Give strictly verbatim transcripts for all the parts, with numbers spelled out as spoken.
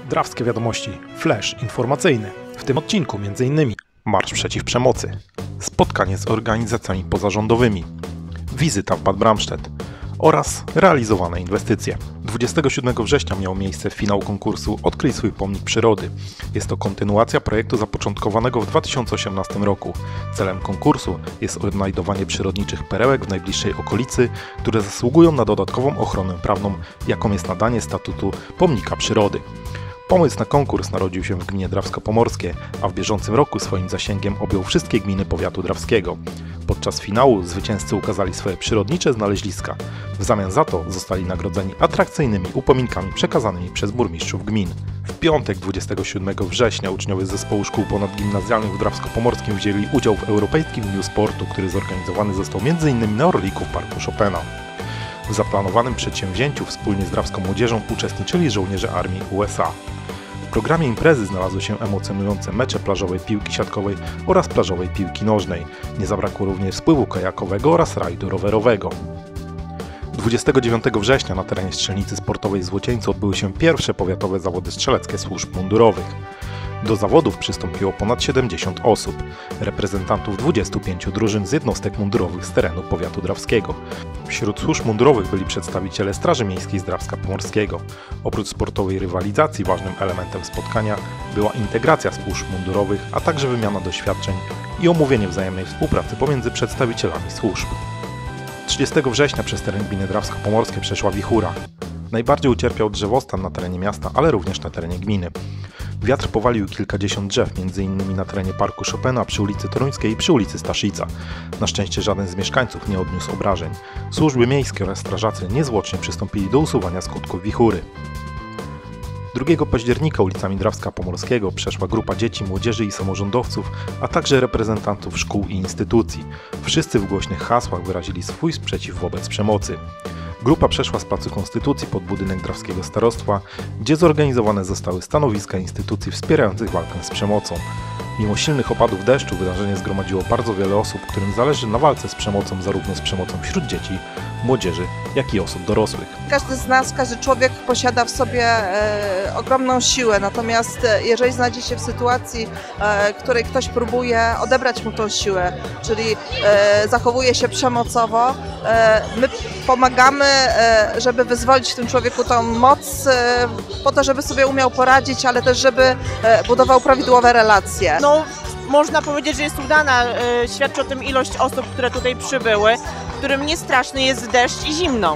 Drawskie wiadomości, flash informacyjny. W tym odcinku m.in. Marsz przeciw przemocy, spotkanie z organizacjami pozarządowymi, wizyta w Bad Bramstedt oraz realizowane inwestycje. dwudziestego siódmego września miał miejsce finał konkursu Odkryj swój pomnik przyrody. Jest to kontynuacja projektu zapoczątkowanego w dwa tysiące osiemnastym roku. Celem konkursu jest odnajdowanie przyrodniczych perełek w najbliższej okolicy, które zasługują na dodatkową ochronę prawną, jaką jest nadanie statutu pomnika przyrody. Pomysł na konkurs narodził się w gminie Drawsko-Pomorskie, a w bieżącym roku swoim zasięgiem objął wszystkie gminy powiatu drawskiego. Podczas finału zwycięzcy ukazali swoje przyrodnicze znaleziska. W zamian za to zostali nagrodzeni atrakcyjnymi upominkami przekazanymi przez burmistrzów gmin. W piątek dwudziestego siódmego września uczniowie zespołu szkół ponadgimnazjalnych w Drawsko-Pomorskim wzięli udział w Europejskim Dniu Sportu, który zorganizowany został między innymi na Orliku w Parku Chopina. W zaplanowanym przedsięwzięciu wspólnie z drawską młodzieżą uczestniczyli żołnierze armii U S A. W programie imprezy znalazły się emocjonujące mecze plażowej piłki siatkowej oraz plażowej piłki nożnej. Nie zabrakło również spływu kajakowego oraz rajdu rowerowego. dwudziestego dziewiątego września na terenie strzelnicy sportowej w Złocieńcu odbyły się pierwsze powiatowe zawody strzeleckie służb mundurowych. Do zawodów przystąpiło ponad siedemdziesiąt osób, reprezentantów dwudziestu pięciu drużyn z jednostek mundurowych z terenu powiatu drawskiego. Wśród służb mundurowych byli przedstawiciele Straży Miejskiej z Drawska Pomorskiego. Oprócz sportowej rywalizacji ważnym elementem spotkania była integracja służb mundurowych, a także wymiana doświadczeń i omówienie wzajemnej współpracy pomiędzy przedstawicielami służb. trzydziestego września przez teren gminy Drawsko-Pomorskie przeszła wichura. Najbardziej ucierpiał drzewostan na terenie miasta, ale również na terenie gminy. Wiatr powalił kilkadziesiąt drzew, między innymi na terenie Parku Chopina, przy ulicy Toruńskiej i przy ulicy Staszica. Na szczęście żaden z mieszkańców nie odniósł obrażeń. Służby miejskie oraz strażacy niezwłocznie przystąpili do usuwania skutków wichury. drugiego października ulicami Drawska Pomorskiego przeszła grupa dzieci, młodzieży i samorządowców, a także reprezentantów szkół i instytucji. Wszyscy w głośnych hasłach wyrazili swój sprzeciw wobec przemocy. Grupa przeszła z Placu Konstytucji pod budynek Drawskiego Starostwa, gdzie zorganizowane zostały stanowiska instytucji wspierających walkę z przemocą. Mimo silnych opadów deszczu wydarzenie zgromadziło bardzo wiele osób, którym zależy na walce z przemocą, zarówno z przemocą wśród dzieci, młodzieży, jak i osób dorosłych. Każdy z nas, każdy człowiek posiada w sobie e, ogromną siłę, natomiast jeżeli znajdzie się w sytuacji, e, której ktoś próbuje odebrać mu tą siłę, czyli e, zachowuje się przemocowo, e, my pomagamy, e, żeby wyzwolić w tym człowieku tą moc, e, po to, żeby sobie umiał poradzić, ale też żeby e, budował prawidłowe relacje. No, można powiedzieć, że jest udana. E, świadczy o tym ilość osób, które tutaj przybyły, którym nie straszny jest deszcz i zimno.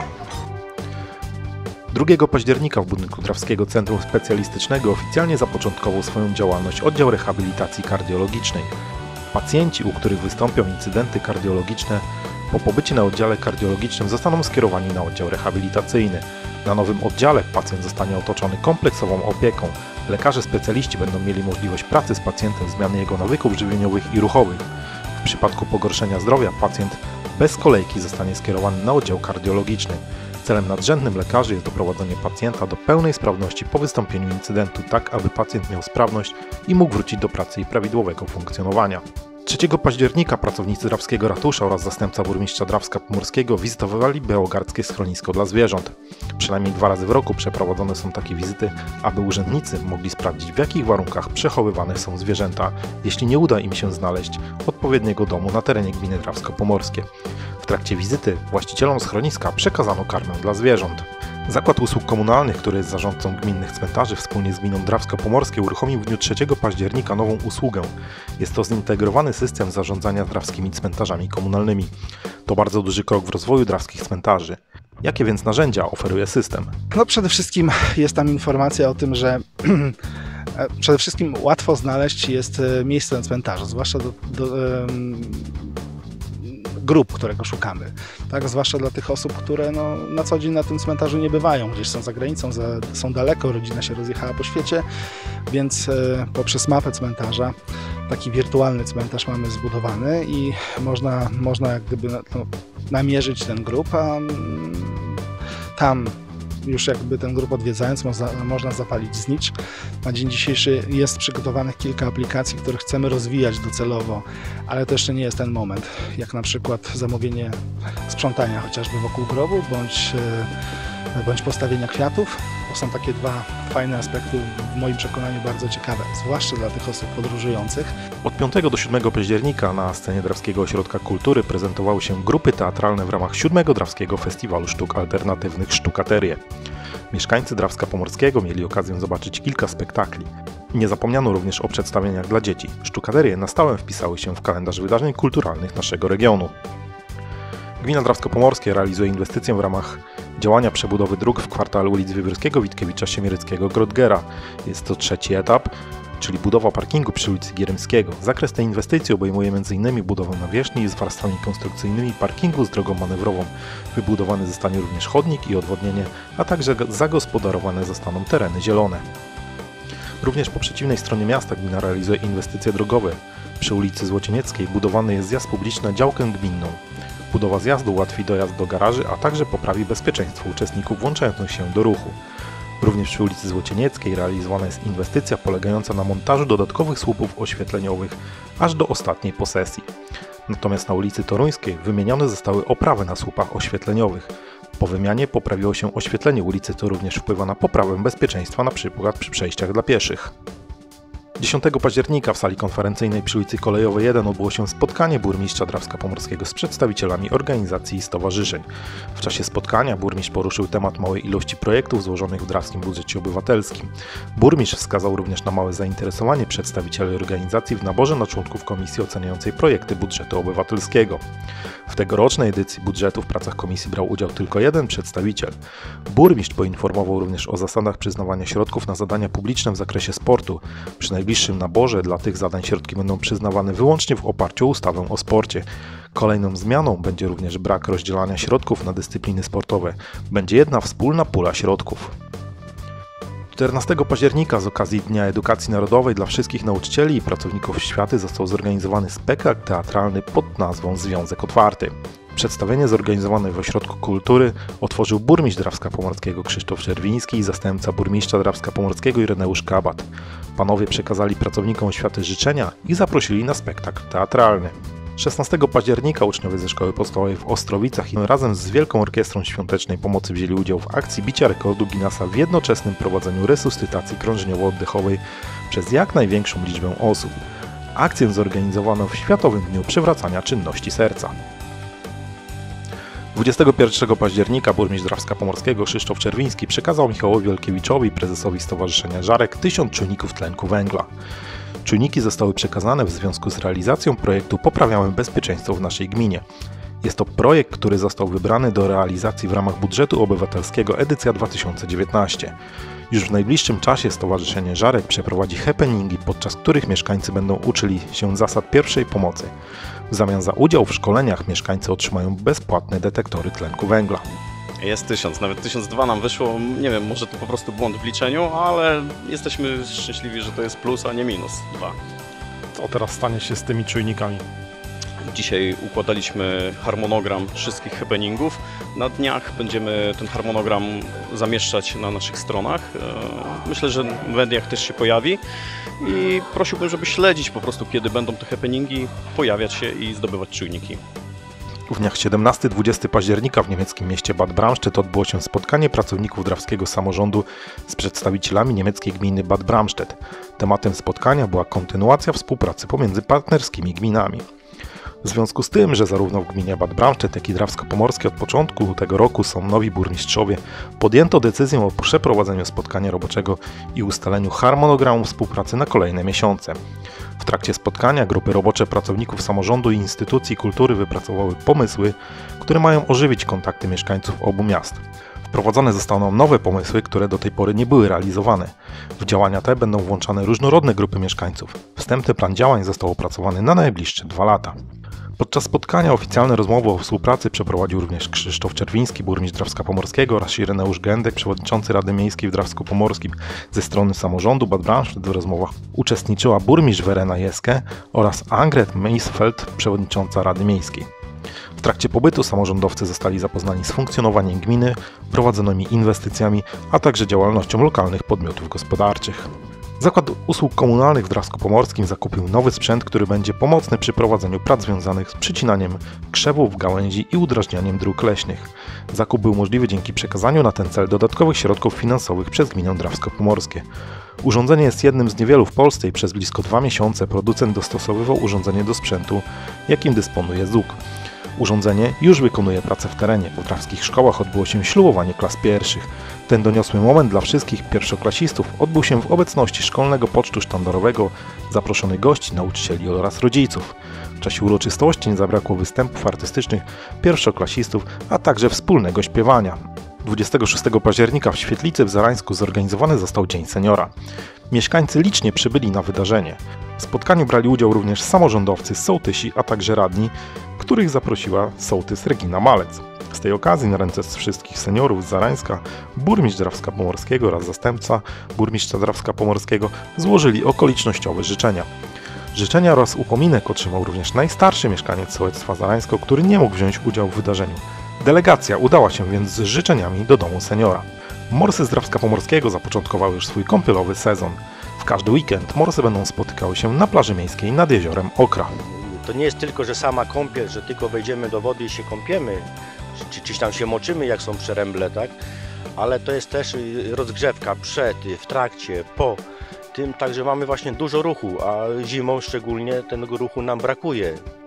drugiego października w budynku Drawskiego Centrum Specjalistycznego oficjalnie zapoczątkował swoją działalność oddział rehabilitacji kardiologicznej. Pacjenci, u których wystąpią incydenty kardiologiczne, po pobycie na oddziale kardiologicznym zostaną skierowani na oddział rehabilitacyjny. Na nowym oddziale pacjent zostanie otoczony kompleksową opieką. Lekarze specjaliści będą mieli możliwość pracy z pacjentem, zmiany jego nawyków żywieniowych i ruchowych. W przypadku pogorszenia zdrowia pacjent bez kolejki zostanie skierowany na oddział kardiologiczny. Celem nadrzędnym lekarzy jest doprowadzenie pacjenta do pełnej sprawności po wystąpieniu incydentu, tak aby pacjent miał sprawność i mógł wrócić do pracy i prawidłowego funkcjonowania. trzeciego października pracownicy Drawskiego Ratusza oraz zastępca burmistrza Drawska Pomorskiego wizytowali bełgardzkie schronisko dla zwierząt. Przynajmniej dwa razy w roku przeprowadzone są takie wizyty, aby urzędnicy mogli sprawdzić, w jakich warunkach przechowywane są zwierzęta, jeśli nie uda im się znaleźć odpowiedniego domu na terenie gminy Drawsko-Pomorskie. W trakcie wizyty właścicielom schroniska przekazano karmę dla zwierząt. Zakład Usług Komunalnych, który jest zarządcą gminnych cmentarzy, wspólnie z gminą Drawsko-Pomorskie uruchomił w dniu trzeciego października nową usługę. Jest to zintegrowany system zarządzania drawskimi cmentarzami komunalnymi. To bardzo duży krok w rozwoju drawskich cmentarzy. Jakie więc narzędzia oferuje system? No przede wszystkim jest tam informacja o tym, że przede wszystkim łatwo znaleźć jest miejsce na cmentarzu, zwłaszcza do, do um, grup, którego szukamy. Tak? Zwłaszcza dla tych osób, które no, na co dzień na tym cmentarzu nie bywają, gdzieś są za granicą, za, są daleko, rodzina się rozjechała po świecie, więc e, poprzez mapę cmentarza taki wirtualny cmentarz mamy zbudowany i można, można jak gdyby no, namierzyć ten grób, a mm, tam już jakby ten grup odwiedzając można, można zapalić znicz. Na dzień dzisiejszy jest przygotowanych kilka aplikacji, które chcemy rozwijać docelowo, ale to jeszcze nie jest ten moment, jak na przykład zamówienie sprzątania chociażby wokół grobu, bądź, bądź postawienia kwiatów To są takie dwa fajne aspekty, w moim przekonaniu bardzo ciekawe, zwłaszcza dla tych osób podróżujących. Od piątego do siódmego października na scenie Drawskiego Ośrodka Kultury prezentowały się grupy teatralne w ramach siódmego Drawskiego Festiwalu Sztuk Alternatywnych Sztukaterie. Mieszkańcy Drawska Pomorskiego mieli okazję zobaczyć kilka spektakli. Nie zapomniano również o przedstawieniach dla dzieci. Sztukaterie na stałe wpisały się w kalendarz wydarzeń kulturalnych naszego regionu. Gmina Drawsko-Pomorskie realizuje inwestycję w ramach działania przebudowy dróg w kwartale ulic Wywierskiego, Witkiewicza, Siemieryckiego, Grodgera. Jest to trzeci etap, czyli budowa parkingu przy ulicy Gierymskiego. Zakres tej inwestycji obejmuje między innymi budowę nawierzchni z warstwami konstrukcyjnymi parkingu z drogą manewrową. Wybudowany zostanie również chodnik i odwodnienie, a także zagospodarowane zostaną tereny zielone. Również po przeciwnej stronie miasta gmina realizuje inwestycje drogowe. Przy ulicy Złocienieckiej budowany jest zjazd publiczny na działkę gminną. Budowa zjazdu ułatwi dojazd do garaży, a także poprawi bezpieczeństwo uczestników włączających się do ruchu. Również przy ulicy Złocienieckiej realizowana jest inwestycja polegająca na montażu dodatkowych słupów oświetleniowych aż do ostatniej posesji. Natomiast na ulicy Toruńskiej wymienione zostały oprawy na słupach oświetleniowych. Po wymianie poprawiło się oświetlenie ulicy, co również wpływa na poprawę bezpieczeństwa, np. przy przejściach dla pieszych. dziesiątego października w sali konferencyjnej przy ulicy Kolejowej jeden odbyło się spotkanie burmistrza Drawska Pomorskiego z przedstawicielami organizacji i stowarzyszeń. W czasie spotkania burmistrz poruszył temat małej ilości projektów złożonych w drawskim budżecie obywatelskim. Burmistrz wskazał również na małe zainteresowanie przedstawicieli organizacji w naborze na członków komisji oceniającej projekty budżetu obywatelskiego. W tegorocznej edycji budżetu w pracach komisji brał udział tylko jeden przedstawiciel. Burmistrz poinformował również o zasadach przyznawania środków na zadania publiczne w zakresie sportu. Przy najbliższym naborze dla tych zadań środki będą przyznawane wyłącznie w oparciu o ustawę o sporcie. Kolejną zmianą będzie również brak rozdzielania środków na dyscypliny sportowe. Będzie jedna wspólna pula środków. czternastego października z okazji Dnia Edukacji Narodowej dla wszystkich nauczycieli i pracowników oświaty został zorganizowany spektakl teatralny pod nazwą Związek Otwarty. Przedstawienie zorganizowane w Ośrodku Kultury otworzył burmistrz Drawska Pomorskiego Krzysztof Czerwiński i zastępca burmistrza Drawska Pomorskiego Ireneusz Kabat. Panowie przekazali pracownikom oświaty życzenia i zaprosili na spektakl teatralny. szesnastego października uczniowie ze Szkoły Podstawowej w Ostrowicach razem z Wielką Orkiestrą Świątecznej Pomocy wzięli udział w akcji bicia rekordu Guinnessa w jednoczesnym prowadzeniu resuscytacji krążeniowo-oddechowej przez jak największą liczbę osób. Akcję zorganizowano w Światowym Dniu Przywracania Czynności Serca. dwudziestego pierwszego października burmistrz Drawska Pomorskiego Krzysztof Czerwiński przekazał Michałowi Olkiewiczowi, prezesowi Stowarzyszenia Żarek, tysiąc czujników tlenku węgla. Czujniki zostały przekazane w związku z realizacją projektu Poprawiamy bezpieczeństwo w naszej gminie. Jest to projekt, który został wybrany do realizacji w ramach budżetu obywatelskiego edycja dwa tysiące dziewiętnaście. Już w najbliższym czasie Stowarzyszenie Żarek przeprowadzi happeningi, podczas których mieszkańcy będą uczyli się zasad pierwszej pomocy. W zamian za udział w szkoleniach mieszkańcy otrzymają bezpłatne detektory tlenku węgla. Jest tysiąc, nawet tysiąc dwa nam wyszło, nie wiem, może to po prostu błąd w liczeniu, ale jesteśmy szczęśliwi, że to jest plus, a nie minus dwa. Co teraz stanie się z tymi czujnikami? Dzisiaj układaliśmy harmonogram wszystkich happeningów. Na dniach będziemy ten harmonogram zamieszczać na naszych stronach. Myślę, że w mediach też się pojawi i prosiłbym, żeby śledzić po prostu, kiedy będą te happeningi, pojawiać się i zdobywać czujniki. W dniach siedemnastego do dwudziestego października w niemieckim mieście Bad Bramstedt odbyło się spotkanie pracowników drawskiego samorządu z przedstawicielami niemieckiej gminy Bad Bramstedt. Tematem spotkania była kontynuacja współpracy pomiędzy partnerskimi gminami. W związku z tym, że zarówno w gminie Bad Bramstedt, jak i Drawsko-Pomorskie od początku tego roku są nowi burmistrzowie, podjęto decyzję o przeprowadzeniu spotkania roboczego i ustaleniu harmonogramu współpracy na kolejne miesiące. W trakcie spotkania grupy robocze pracowników samorządu i instytucji kultury wypracowały pomysły, które mają ożywić kontakty mieszkańców obu miast. Wprowadzone zostaną nowe pomysły, które do tej pory nie były realizowane. W działania te będą włączane różnorodne grupy mieszkańców. Wstępny plan działań został opracowany na najbliższe dwa lata. Podczas spotkania oficjalne rozmowy o współpracy przeprowadził również Krzysztof Czerwiński, burmistrz Drawska Pomorskiego oraz Ireneusz Gędek, przewodniczący Rady Miejskiej w Drawsku Pomorskim. Ze strony samorządu Bad Bramstedt w rozmowach uczestniczyła burmistrz Werena Jeskę oraz Angret Meisfeld, przewodnicząca Rady Miejskiej. W trakcie pobytu samorządowcy zostali zapoznani z funkcjonowaniem gminy, prowadzonymi inwestycjami, a także działalnością lokalnych podmiotów gospodarczych. Zakład Usług Komunalnych w Drawsku Pomorskim zakupił nowy sprzęt, który będzie pomocny przy prowadzeniu prac związanych z przycinaniem krzewów, gałęzi i udrażnianiem dróg leśnych. Zakup był możliwy dzięki przekazaniu na ten cel dodatkowych środków finansowych przez gminę Drawsko Pomorskie. Urządzenie jest jednym z niewielu w Polsce i przez blisko dwa miesiące producent dostosowywał urządzenie do sprzętu, jakim dysponuje Z U K. Urządzenie już wykonuje pracę w terenie. W drawskich szkołach odbyło się ślubowanie klas pierwszych. Ten doniosły moment dla wszystkich pierwszoklasistów odbył się w obecności szkolnego pocztu sztandarowego, zaproszonych gości, nauczycieli oraz rodziców. W czasie uroczystości nie zabrakło występów artystycznych pierwszoklasistów, a także wspólnego śpiewania. dwudziestego szóstego października w Świetlicy w Zarańsku zorganizowany został Dzień Seniora. Mieszkańcy licznie przybyli na wydarzenie. W spotkaniu brali udział również samorządowcy, sołtysi, a także radni, których zaprosiła sołtys Regina Malec. Z tej okazji na ręce wszystkich seniorów z Zarańska burmistrz Drawska Pomorskiego oraz zastępca burmistrza Drawska Pomorskiego złożyli okolicznościowe życzenia. Życzenia oraz upominek otrzymał również najstarszy mieszkaniec sołectwa Zarańsko, który nie mógł wziąć udziału w wydarzeniu. Delegacja udała się więc z życzeniami do domu seniora. Morsy z Drawska Pomorskiego zapoczątkowały już swój kąpielowy sezon. W każdy weekend morsy będą spotykały się na plaży miejskiej nad jeziorem Okra. To nie jest tylko, że sama kąpiel, że tylko wejdziemy do wody i się kąpiemy, czy gdzieś tam się moczymy, jak są przeręble, tak? Ale to jest też rozgrzewka przed, w trakcie, po tym, także mamy właśnie dużo ruchu, a zimą szczególnie tego ruchu nam brakuje.